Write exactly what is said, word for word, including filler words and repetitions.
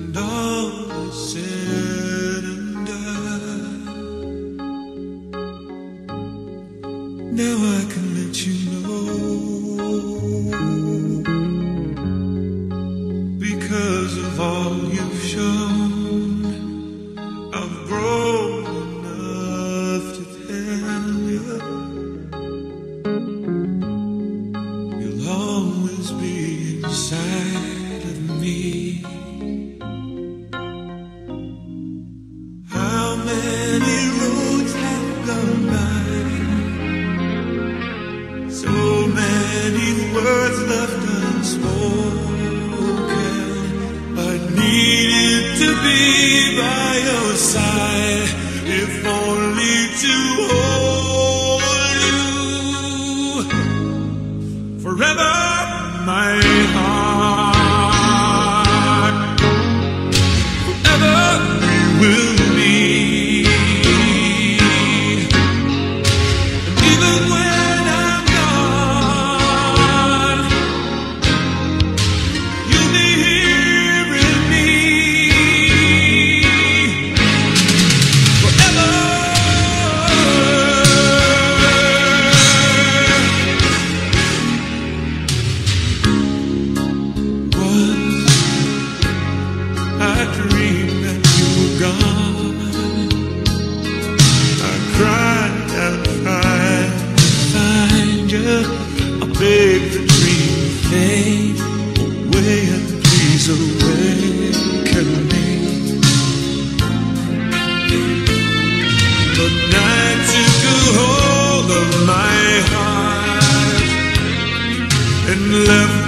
When all is said and done, now I can let you know, because of all you've shown, I've grown enough to tell you, you'll always be inside of me. How many roads have gone by, so many words left unspoken. I needed to be by your side, if only to hold you forever, my heart. Forever we will be, and even when I'm gone, you'll be here in me forever. Once I dreamed that you were gone. I cried and tried to find you. I begged the dream to fade away, and please awaken me. But night took a hold of my heart and left